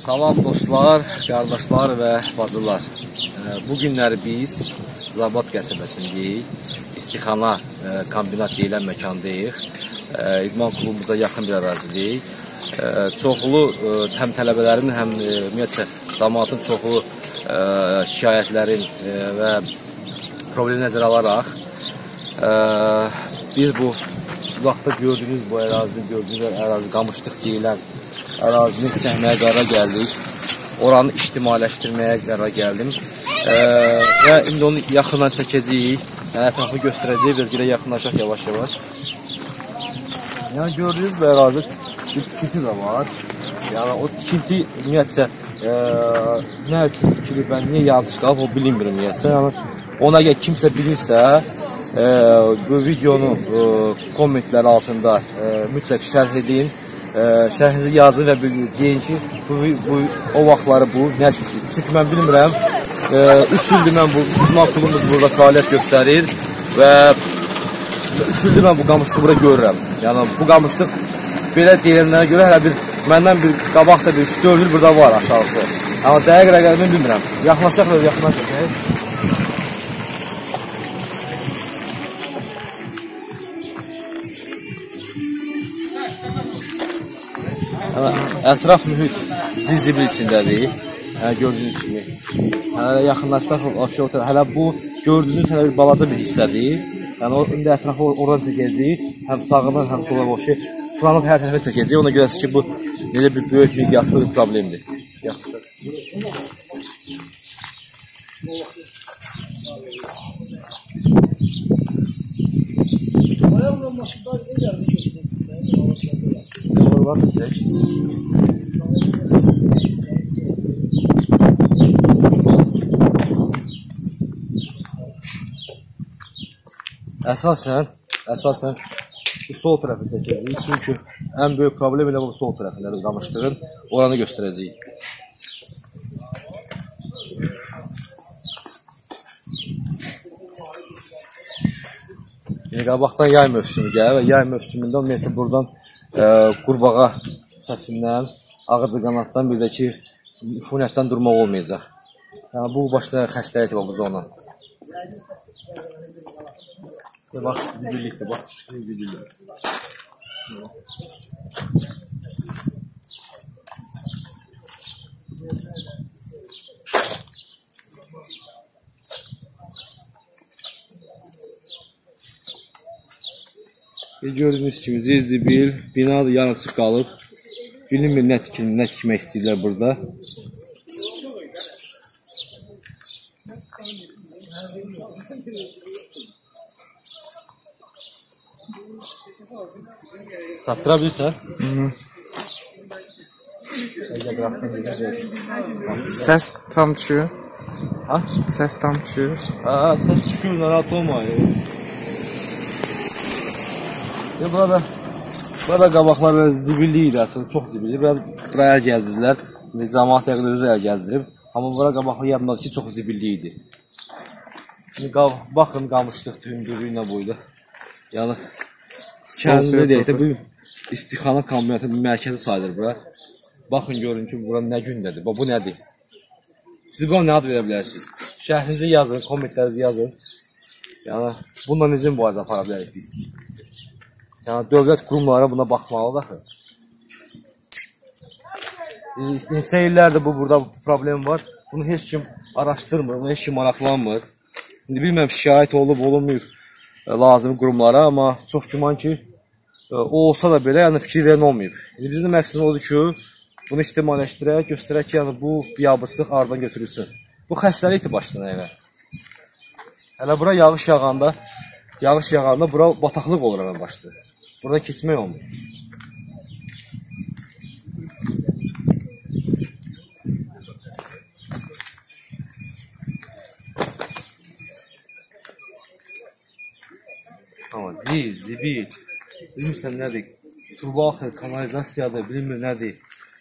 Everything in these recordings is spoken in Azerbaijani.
Salam dostlar, qardaşlar və bacılar. Bu günləri biz Zabad qəsəbəsindəyik. İstixana kombinat deyilən məkandayıq. İdman klubumuza yaxın bir ərazidəyik. Çoxlu həm tələbələrin, həm ümumiyyətlə cəmaatın çoxlu şikayətlərin və problemi nəzərə alaraq biz bu vaxtda gördüyünüz bu ərazi Qamışlıq deyilən ərazini çəkməyə qərar gəldik. Oranı ictimailəşdirməyə qərar gəldim. Və indi onu yaxından çəkəcəyik. Ətrafı göstərəcəyik. Biraz görə yaxınlaşaq yavaş-yavaş. Yəni gördüyünüz bu ərazi bir tikinti də var. Yəni o tikinti ümumiyyətcə nə üçün tikilib və niyə yanlış qalıb o bilinmir ümumiyyətcə. Yəni onu əgər kimsə bilirsə bu videonun kommentləri altında mütləq şərh edin. Şərhinizi yazın və deyin ki, o vaxtları bu nə üçün? Çünki mən bilmirəm, 3 ildir mən bu idman klubumuz burada fəaliyyət göstərir və 3 ildir mən bu qamışlığı burada görürəm. Yəni bu qamışlıq belə deyilənlərə görə hələ bir məndən bir qabaq da bir 3-4 il burada var aşağısı. Amma dəqiq rəqəmini bilmirəm. Yaxınlaşaq və yaxından çəkək. Ətraf mühit zibil içindədir. Gördüyünüz kimi. Yaxınlaşsaq, hələ bu gördüyünüz hələ bir balaca bir hissədir. Yəni indi ətrafı oradan çəkəcəyik. Həm sağından, həm sola o şey fırlanıb hər tərəfə çəkəcəyik. Ona görə ki, bu necə bir böyük miqyaslı bir problemdir. Əsasən bu sol tərəfi çəkəcəyik. Çünki ən böyük problem elə bu sol tərəfindədir qamışlığın. Oranı göstərəcəyik. Qabaqdan yay mövsümü gəlir və yay mövsümündə ümumiyyətlə buradan qurbağa səsindən, ağacı qanatdan, bir də ki, üfunətdən durmaq olmayacaq. Yəni, bu başda xəstəlikdir bu zona. Bax, zibillikdir, bax, zibillik. Gördüyünüz kimi zibil, bina da yanıqsız qalıb. Bilinmir nə tikmək istəyirlər burada. Çatdıra bilirsən? Səs tam düşüyor. Ha? Səs tam düşüyor. Səs düşüyor, narahat olmayın. Burada qabaqlar zibilli idi əslində, çox zibilli. Biraz buraya əl gəzdirdilər. Cəmaat yəqin özü əl gəzdirib. Amma bura qabaqlar yadımdadır ki, çox zibilli idi. Şimdi baxın qamışlıq tündürlüyünə boyda. Yəni, kəndində deyək də bu istixana kombinatının mərkəzi sayılır bura. Baxın, görün ki, bura nə gündədir. Bu nədir? Siz buna nə ad verə bilərsiniz? Şəhrinizi yazın, kommentlərinizi yazın. Yəni, bununla necə mübarizə apara bilərik biz? Yəni, dövlət qurumları buna baxmalıdır. Neçə illərdir burada problem var. Bunu heç kim araşdırmır, bunu heç kim maraqlanmır. İndi bilməm, şikayət olub, olunmuyor lazım qurumlara, amma çox güman ki, o olsa da belə, yəni fikir verən olmuyor. İndi bizim də məqsədimiz odur ki, bunu ictimailəşdirək, göstərək ki, yəni bu biabırçılıq aradan götürülsün. Bu xəstəlikdir başdan elə. Hələ bura yağış yağanda bura bataqlıq olur hələ başda. Buradan keçmək olmur. Amma zibil, bilmirsən nədir? Turbaxır, kanalizasiyadır, bilmir nədir?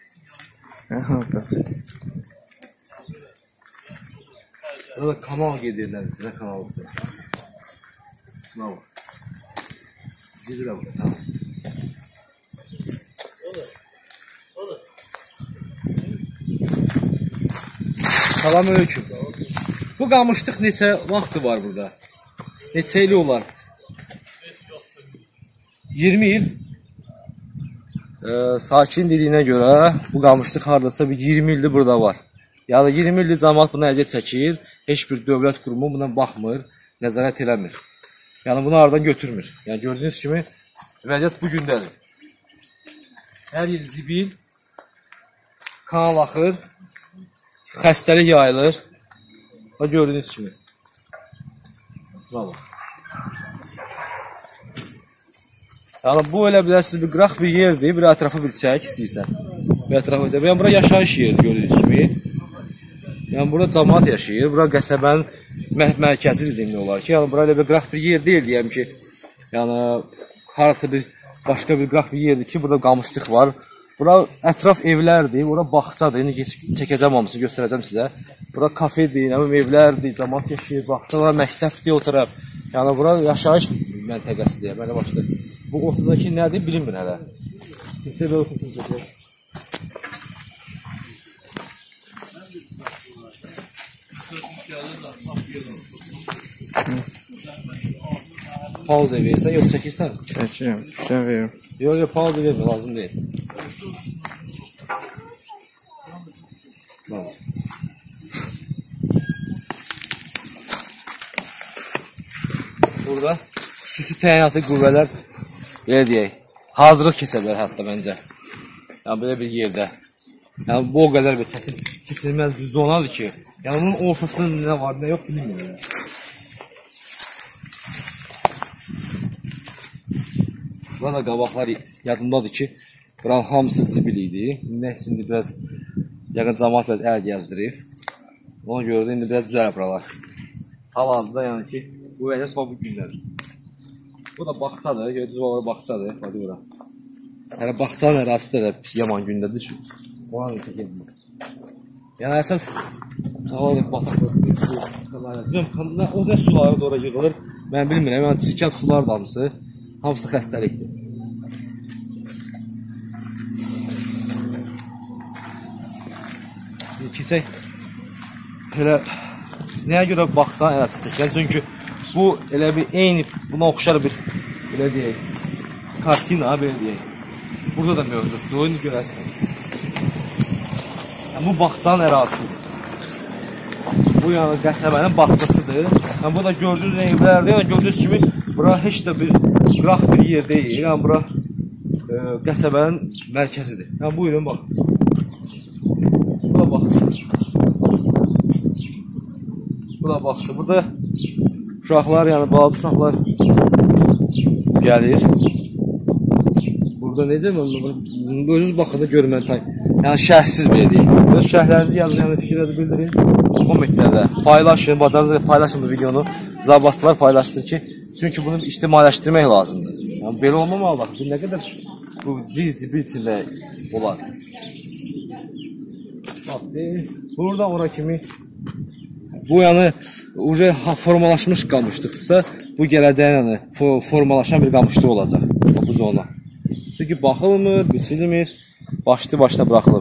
Burada kanal gedir nədir, nə kanalısı? Nə var? Zibilə bak, sağ ol. Salamünaleyküm. Bu qamışlıq neçə vaxtı var burada? Neçə ili olar? 20 il. Sakin dediyinə görə bu qamışlıq hardasa bir 20 ildir burada var. Yəni 20 ildir cəmaət buna əziyyət çəkir. Heç bir dövlət qurumu buna baxmır, nəzarət eləmir. Yəni bunu aradan götürmür. Yəni gördüyünüz kimi vəziyyət bu gündədir. Hər yer zibil, kanal axır, xəstəlik yayılır. Və gördüyünüz kimi. Bravo. Yəni bu elə bilərsiniz bir qıraq bir yerdir, bir ətrafı bir çək istəyirsən. Bir ətrafı bir çək. Yəni bura yaşayış yeridir gördüyünüz kimi. Yəni burada cəmaət yaşayır, bura qəsəbənin mərkəzidir demək olar ki. Yəni bura elə bir qıraq bir yer deyil deyəm ki. Yəni harasa bir başqa bir qıraq bir yerdir ki, burada qamışlıq var. Bura ətraf evlərdir, bura bağçadır. İndi çəkəcəm hamısını, göstərəcəm sizə. Bura kafedir, evlərdir, cəmaət yaşayır, bağçalar, məktəbdir o tərəf. Yəni bura yaşayış məntəqəsidir. Belə başlayır. Bu ortadakı nədir bilinmir hələ. Kimsə belə otursun çəkir. Pauza verirsən, yox çəkirsən? Çəkirəm, istəyən verim. Yox, pauza vermə, lazım deyil. Burada xüsusi təyinatı qüvvələr, belə deyək, hazırlıq keçirlər hətta məncə. Yəni, belə bir yerdə. Yəni, bu o qədər bir çətin keçirilməz bir zonadır ki, yəni, bunun ortasında nə var, nə yox, bilmiyorum. Burada qabaqlar yadımdadır ki, buranın hamısı zibil idi. Nə üçün biraz, yəqin cəmaət biraz əl gəzdirib. Ona görə də indi biraz düzələ buralar. Hal-hazırda yəni ki, bu vəziyyət bu gündədir. Bu da bağçadır, gördüyünüz olaraq bağçadır. Hadi bura. Yəni bağçanın ərazisi də yaman gündədir. Ona da çəkilmir. Yəni əsas bataqlıq. O da suları da ora yığılır. Mən bilmirəm, yəni çirkəb sular da hamısı. Hamısı xəstəlikdir. Keçək. Elə nəyə görə baxsan ərazi çəkilən? Çünki bu elə bir eyni buna oxşar bir belə deyək kartina belə deyək. Burada da mövcuddur. Oyunu görəsən. Bu bağçanın ərazisidir. Bu yəni qəsəbənin bağçasıdır. Yəni bu da gördüyünüz evlərdir. Yəni gördüyünüz kimi bura heç də bir qıraq bir yer deyil. Yəni bura qəsəbənin mərkəzidir. Yəni buyurun bax. Bura baxın. Bura baxın. Burada uşaqlar, yəni balaca uşaqlar gəlir. Burada necə özünüz baxın da görmən tay. Yəni şərhsiz belə deyil. Öz şərhlərinizi yazın, yəni fikirlərinizi bildirin. Kommentlərdə paylaşın, bacarınızda paylaşın bu videonu. Zabatlar paylaşsın ki, çünki bunu ictimailəşdirmək lazımdır. Yəni belə olmamalı. Bu nə qədər bu zibil içində olar. Bax, burada ora kimi bu yəni formalaşmış qamışlıqdırsa, bu gələcəyin yəni formalaşan bir qamışlıq olacaq bu zona. Çünki baxılmır, biçilmir, başlı-başına buraxılır.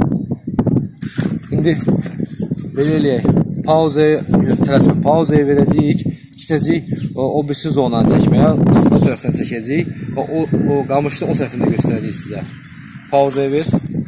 İndi belə eləyək, pauzaya verəcəyik, gidəcəyik o birisi zonanı çəkməyə, o tərəfdən çəkəcəyik və o qamışlıq o tərəfində göstərəcəyik sizə. Pauzaya ver.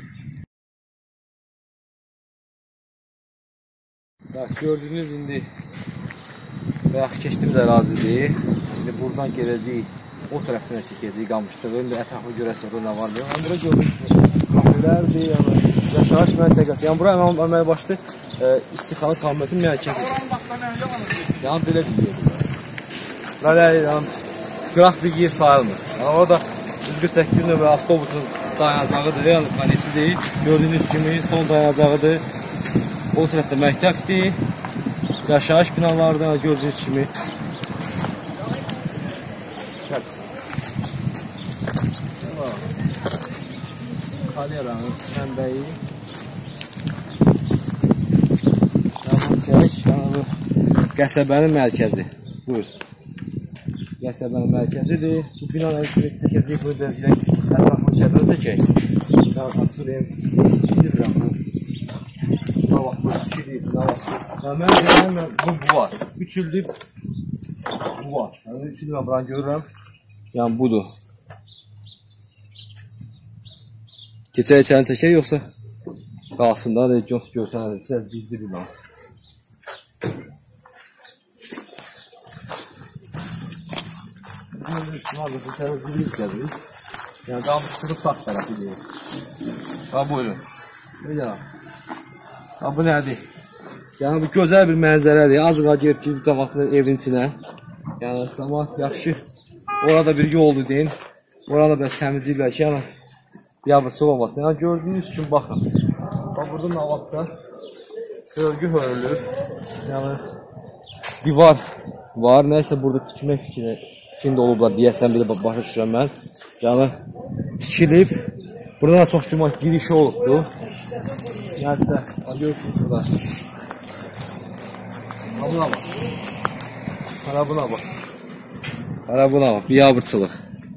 Gördüyünüz indi bayaq keçdiyimiz ərazidir. İndi buradan gələcəyik, o tərəfdən çəkəcəyik qamışlığı. İndi ətrafı görəsiniz, orada nə var mı? Yəni bura gördüyünüz kafelərdir, yaşayış məntəqəsi. Yəni bura əməl başlı istixanı komitin mərkəzidir. Yəni belə bir yerdir. Belə qıraq bir yer sayılmır. Yəni orada düzgün 8 nömrə avtobusun dayanacağıdır, yəni kanesidir. Gördüyünüz kimi son dayanacağıdır. O tərəfdə məktəbdir, yaşayış binalardan gördüyünüz kimi. Kalyaranın mənbəyi. Çək, qəsəbənin mərkəzi. Buyur. Qəsəbənin mərkəzidir. Bu binaları çəkəcəyik, bu dəzgələk ətrafını çəkəcək. Daha satılıyım. Bilirəm bu. bax, bu tikili, mən deyirəm, bu var. 3 ildir bu var. Yəni 3 ildir mən buranı görürəm. Yəni budur. Keçək içərini çəkək, yoxsa qalsın da, görsən, sizə zizli bir lazım. Bu təvəzülük gəlir. Yəni qamışdırıb sağ tərəfi deyil. Ha, buyurun. Ha, bu nədir? Yəni bu gözəl bir mənzərədir. Az qala gelib ki, cəmatın evin içinə. Yəni cəmat yaxşı. Orada bir yoldur deyin. Orada biraz təmizləyirlər ki, yəni yabırsı olmasın. Yəni gördüyünüz kimi baxın. Bax, burada nə vaxtsa hörgü hörülür. Yəni divar var. Nəysə burada tikmək fikrində olublar deyəsən, bir də başa düşürəm mən. Yəni tikilib. Burada da çox güman girişi olubdur. Nədirsə, görürsünüz burada. Ha, buna bax. Hələ buna bax. Hələ buna bax, bir yabırçılıq.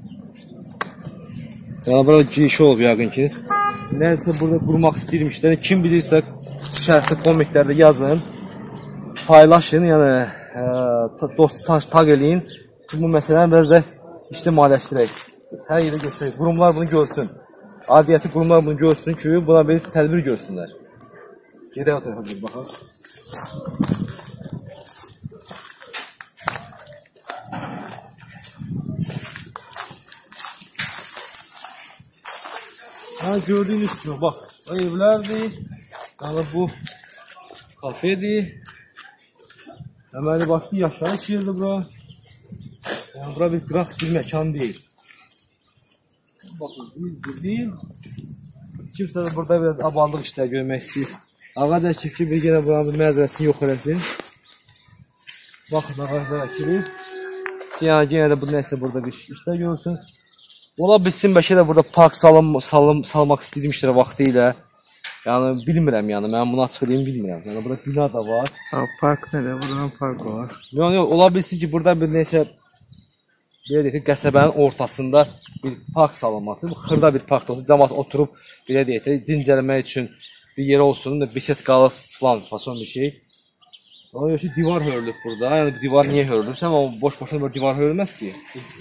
Yəni burada girişi olub yəqin ki. Nədirsə burada qurmaq istəyirmişlər. Kim bilirsə, şərhdə kommentlərdə yazın. Paylaşın, yəni dost tag eləyin. Bu məsələni biraz da ictimailəşdirək. Hər yerə göstərək. Qurumlar bunu görsün. Adiyyəti qurumlar bunu görsün ki, buna bir tədbir görsünlər. Gedək o tərəfə bir baxaq. Yəni gördüyünüz kimi, bax, o evlərdir. Yəni bu kafedir. Əməli başlı yaşayış yerdir bura. Yəni bura bir qıraq bir məkan deyil. Baxın, değil. Kimsə də burada biraz abadlıq işlər görmək istəyir. Ağac əkib ki, bir yenə buranın bir mənzərəsini yox eləsin. Baxın, ağaclar əkilir. Yəni yenə də bu nəsə burada bir işlər görsün. Ola bilsin, bəlkə də burada park salmaq istəyirmişlər vaxtı ilə. Yəni bilmirəm, yəni mən bunu açıqlayım bilmirəm. Yəni burada bina da var. Ha, park nədir? Buradan park var. Yox, ola bilsin ki, burada bir nəsə belə deyək ki, qəsəbənin ortasında bir park salınması, xırda bir park da olsun, cəmaət oturub belə deyək ki, dincəlmək üçün bir yer olsun, bisetkalı falan fason bir şey. Ona görə ki, divar hörülüb burada. Yəni bu divar niyə hörülüb? Sən o boş-boşuna bir divar hörülməz ki.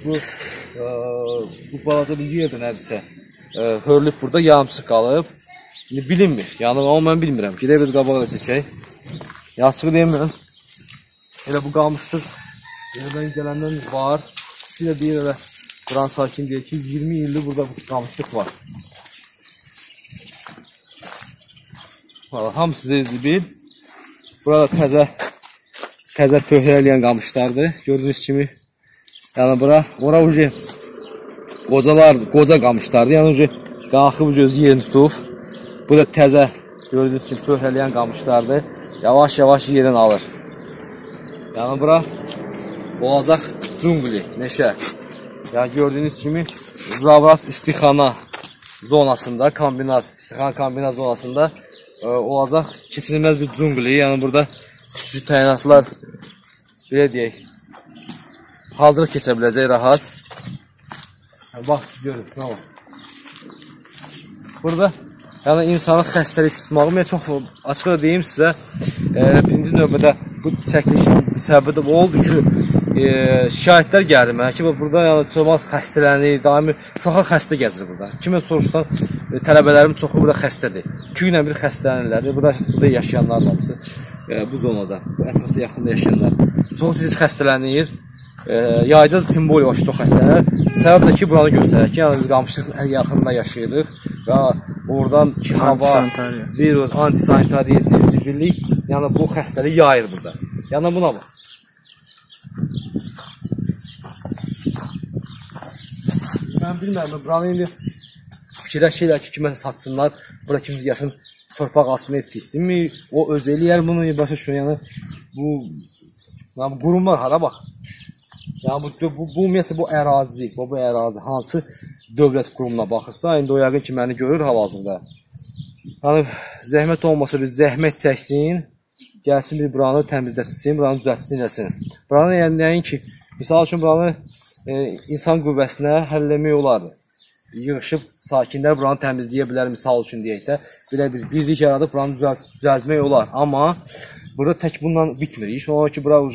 Bu balaca bir yerdə nədirsə hörülüb burada, yarımçıq qalıb. Bilinmir. Yəni amma mən bilmirəm. Gedək biz qabağa da çəkək. Yaxşı deyirəm. Elə bu qalmışdır. Yerdən gələndən var. Bir də deyir elə buranın sakin deyir ki, 20 ildir burada qamışlıq var. Hamısı zibil. Burada təzə pöhrələyən qamışlardır. Gördüyünüz kimi. Yəni ora ucu qoca qamışlardır. Yəni ucu qalxıb gözü yerini tutub. Bu da təzə gördüyünüz kimi pöhrələyən qamışlardır. Yavaş-yavaş yerini alır. Yəni bura olacaq cüngli, meşə. Yəni gördüyünüz kimi Zavrat istixana zonasında, istixana kombinat zonasında olacaq keçilməz bir cüngli. Yəni burada xüsusi təyinatlar belə deyək, hazır keçə biləcək rahat. Bax, görün, nə var. Burada yəni insanın xəstəlik tutmağı, mən çox açıq da deyim sizə, birinci növbədə bu çəkilişin səbəbi də oldu ki, şikayətlər gəldi mənə ki, burada yəni çoxmaq xəstələnir, daimi uşaqlar xəstə gəzir burada. Kimə soruşsan, tələbələrim çoxu burada xəstədir. 2 günə bir xəstələnirlər, burada yaşayanlar var, bu zonada, bu ətrafda yaxında yaşayanlar. Çox tez xəstələnir, yayda da timboli var ki, çox xəstələnir. Səbəb də ki, buranı göstərir ki, yəni biz qamışlıq yaxında yaşayırıq və oradan ki, hava, virus, antisanitariya, zibillik, yəni bu xəstəlik yayır burada. Yəni buna bax. Mən bilmərəm, buranı indi fikirləşirlər ki, kiməsə satsınlar, burada kimsə yaşın torpaq asma etkisimi, o öz eləyər bunu, başa düşün, yəni bu qurumlar hara bax. Yəni bu ümumiyyətlə bu ərazi hansı dövlət qurumuna baxırsa, indi o yəqin ki, məni görür hal-hazırda. Yəni zəhmət olmasa bir zəhmət çəksin, gəlsin bir buranı təmizlətsin, buranı düzəltsin, eləsin. Buranı yəni nəyin ki, misal üçün buranı insan qüvvəsinə həll eləmək olardı. yığışıb sakinlər buranı təmizləyə bilər, misal üçün deyək də. Belə bir birlik yaradıb buranı düzəltmək olar. Amma burada tək bundan bitmir. İş olar ki, bura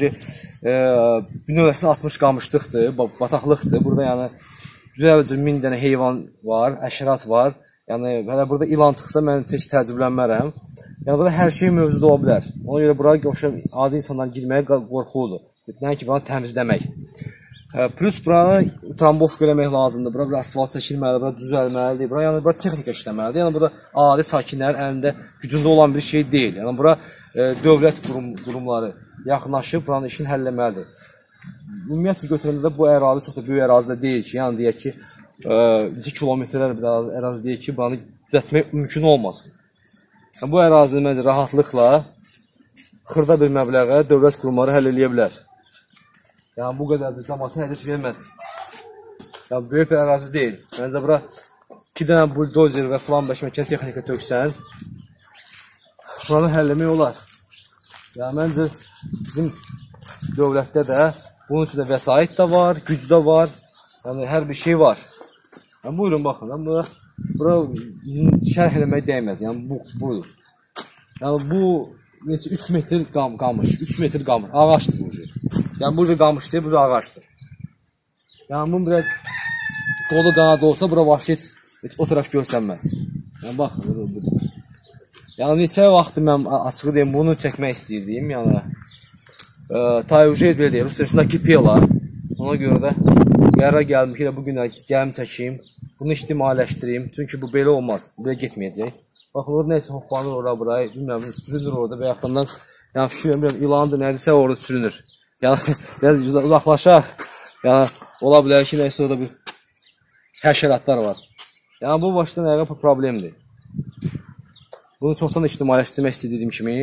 bir növəsini atmış qamışlıqdır, bataqlıqdır. Burada yəni düzəldir 1000 dənə heyvan var, əşrat var. Yəni hələ burada ilan çıxsa mən heç təəccüblənmərəm. Yəni burada hər şey mövcud ola bilər. Ona görə bura adi insanlar girməyə qorxuludur. Nəinki buranı təmizləmək. Plus buranı utramboyka eləmək lazımdır. Bura bir asfalt çəkilməlidir, bura düzəlməlidir. Bura yəni bura texnika işləməlidir. Yəni burada adi sakinlərin əlində, gücündə olan bir şey deyil. Yəni bura dövlət qurumları yaxınlaşıb buranın işini həll etməlidir. Ümumiyyətlə götürəndə də bu ərazi çox da böyük ərazidə deyil ki, yəni deyək ki 2 kilometrlər bir ərazi deyək ki, buranı düzəltmək mümkün olmasın. Bu ərazini məncə rahatlıqla xırda bir məbləğə dövlət qurumları həll eləyə bilər. Yəni bu qədər də cəmaata hədət verməz. Yəni böyük bir ərazi deyil. Məncə bura 2 dənə buldozer və filan bəşməkən texnika töksən, buranı həll etmək olar. Yəni məncə bizim dövlətdə də bunun üçün də vəsait də var, güc də var. Yəni hər bir şey var. Yəni buyurun baxın, bura şərh eləmək dəyməz. Yəni budur. Yəni bu 3 metr qamış, 3 metr qamış, ağaçdır bu cür. Yəni bu cür qamış deyil, bu cür ağaçdır. Yəni bunun biraz qolu qanadı olsa, bura vahşi heç o tərəf görsənməz. Yəni bax, budur. Yəni neçə vaxtdır mən açığı deyim, bunu çəkmək istəyirdim. Yəni Tayujet belə deyir, üstündəki piyala. Ona görə də qərara gəldim ki, bugün gəlim çəkeyim, bunu ictimailəşdireyim. Çünki bu belə olmaz, belə getməyəcək. Baxın, orada neysə hoppanır oraya, bilmirəm, sürünür orada və yaxından, yəni fikir bilmirəm, ilandır, nədirsə orada sürünür. Yəni, biraz uzaqlaşaq, yəni, ola bilər ki, neysə orada bir həşəratlar var. Yəni, bu başdan ayağa problemdir. Bunu çoxdan ictimailəşdirmək istədiyim kimi,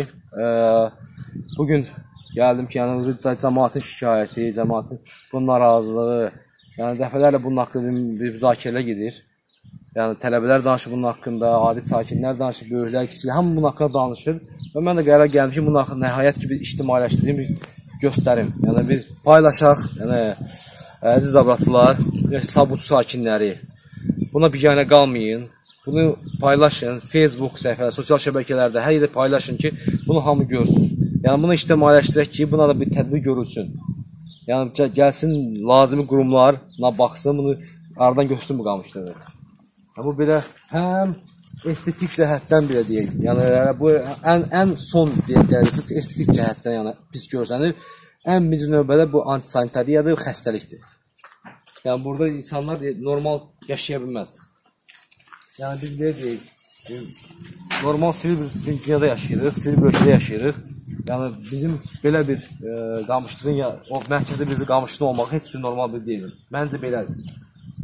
bugün gəldim ki, yəni, cəmaatın şikayəti, cəmaatın bunun narazılığı, yəni, dəfələrlə bunun haqqında bir müzakirələr gedir. Yəni, tələbələr danışır bunun haqqında, adi sakinlər danışır, böyüklər, kiçiklər, hamı bunun haqqında danışır. Və mən də qərar gəldim ki, bunun haqqında nəhayət ki, bir ictimailəşdireyim, bir göstərim. Yəni, bir paylaşaq, yəni, əziz avratlılar, Sabut sakinləri, buna biganə qalmayın, bunu paylaşın, Facebook səhifələrdə, sosial şəbəkələrdə, hər yerdə paylaşın ki, bunu hamı görsün. Yəni, bunu ictimailəşdirək ki, buna da bir tədbir görülsün. Yəni, gəlsin, lazımi qurumlarına baxsın, bunu aradan görsün bu qamışları. Bu belə həm estetik cəhətdən belə deyək, yəni bu ən son deyəcəksiniz, estetik cəhətdən yəni pis görsənir. Ən birinci növbədə bu antisanitariyadır, xəstəlikdir. Yəni burada insanlar normal yaşaya bilməz. Yəni biz belə deyək, normal sivil bir dünyada yaşayırıq, sivil bir ölkədə yaşayırıq. Yəni bizim belə bir qamışlığın, o mərkəzdə bir qamışlığın olmaq heç bir normal bir deyil. Məncə belədir.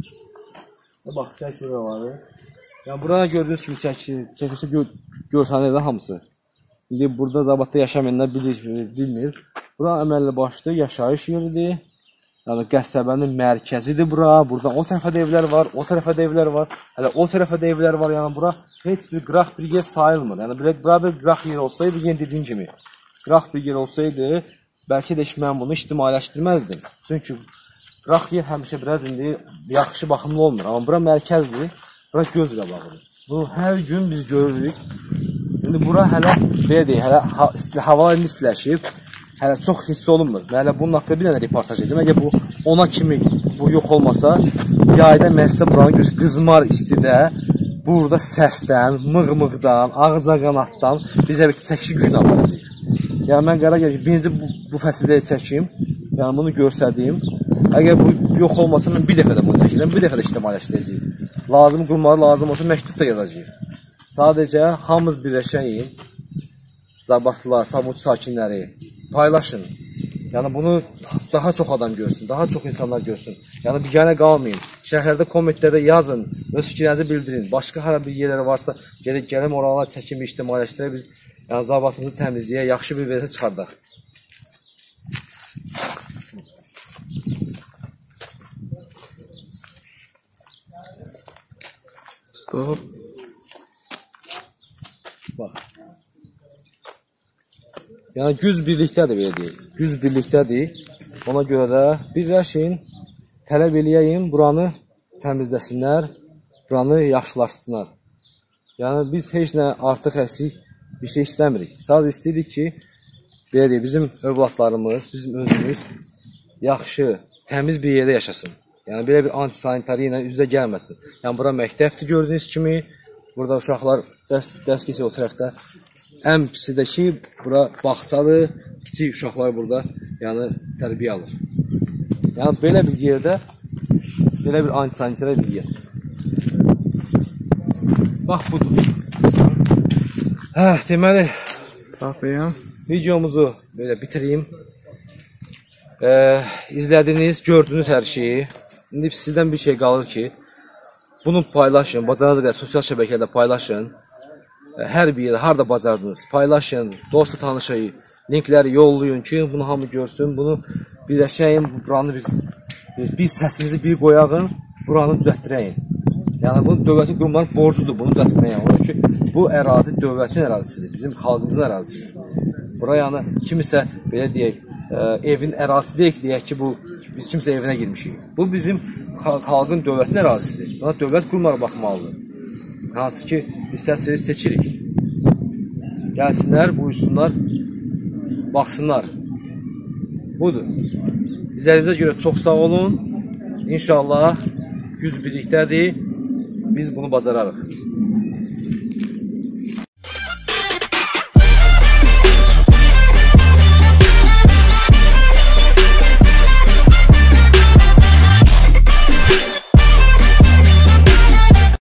Bax, çəkirə var. Yəni, burada gördüyünüz kimi çəkirsə görsənir də hamısı. İndi burada Zabadda yaşamayanlar bilmir. Bura əməlli başlı yaşayış yeridir. Yəni, qəsəbənin mərkəzidir bura. Burada o tərəfə də evlər var, o tərəfə də evlər var. Hələ o tərəfə də evlər var. Yəni, bura heç bir qıraq bir yer sayılmır. Yəni, bura bir qıraq yer olsaydı, yenə dediyim kimi, qıraq bir yer olsaydı, bəlkə də mən bunu ictimailəşdirməzdim. Çünki qıraq yer həmişə biraz indi yaxşı baxımlı olmur. Amma bura mərkəzdir, bura göz qabağıdır. Bunu hər gün biz görürük. İndi bura hələ, belə deyək, hələ havalar indi istiləşib, hələ çox hiss olunmur. Hələ bunun haqqında bir dənə reportaj edəcəm. Əgər bu ona kimi bu yox olmasa, yayda məhsə buranın qızmar istidə, burada səsdən, mığmıqdan, ağca qanatdan biz hələ ki çəkişi gücünü aparacaq. Yəni mən qərar gəlir ki, birinci bu fəsilləri çəkim, yəni bunu göstərdiyim. Əgər bu yox olmasa, mən bir dəfə də bunu çəkirəm, bir dəfə də ictimailəşdirəcəyim. Lazım qurumları lazım olsa məktub da yazacağım. Sadəcə hamımız birləşəyik, Zabadlılar, Sabut sakinləri paylaşın. Yəni bunu daha çox adam görsün, daha çox insanlar görsün. Yəni biganə qalmayın. Şərhlərdə, kommentlərdə yazın, öz fikirlərinizi bildirin. Başqa hələ bir yerləri varsa, gəlin oralar çəkim, ictimailəşdirək, biz yəni Zabadımızı təmizləyək, yaxşı bir versə çıxardaq. Stop. Bax. Yəni güc birlikdədir belə deyək. Güc birlikdədir. Ona görə də birləşin, tələb eləyəyim, buranı təmizləsinlər. buranı yaxşılaşdırsınlar. Yəni biz heç nə artıq əksik bir şey istəmirik. Sadəcə istəyirik ki, belə deyək, bizim övladlarımız, bizim özümüz yaxşı, təmiz bir yerdə yaşasın. Yəni belə bir antisanitariya ilə üzə gəlməsin. Yəni bura məktəbdir gördüyünüz kimi. Burada uşaqlar dərs keçir o tərəfdə. Ən pisi də ki, bura bağçadır. Kiçik uşaqlar burada yəni tərbiyə alır. Yəni belə bir yerdə belə bir antisanitariya bir yer. Bax budur. Deməli, videomuzu belə bitireyim. İzlədiniz, gördünüz hər şeyi. İndi sizdən bir şey qalır ki, bunu paylaşın, bacarınız qədər sosial şəbəkədə paylaşın. Hər bir yerdə, harada bacardınız, paylaşın, dostla tanışayın, linkləri yollayın ki, bunu hamı görsün, bunu birləşəyin, buranı biz səsimizi bir qoyağın, buranı düzəltdirəyin. Yəni, bunu dövlətin qurumların borcudur, bunu düzəltməyə. Onun ki, bu ərazi dövlətin ərazisidir, bizim xalqımızın ərazisidir. Bura yəni, kimisə, belə deyək, evin ərazisi deyək ki, bu, biz kimsə evinə girmişik. Bu, bizim xalqın dövlətin ərazisidir. Buna dövlət qurumları baxmalıdır. Hansı ki, biz səsləri seçirik. Gəlsinlər, buyursunlar, baxsınlar. Budur. İzlədiyinizə görə çox sağ olun. İnşallah güc birlikdədir. Biz bunu bacararıq.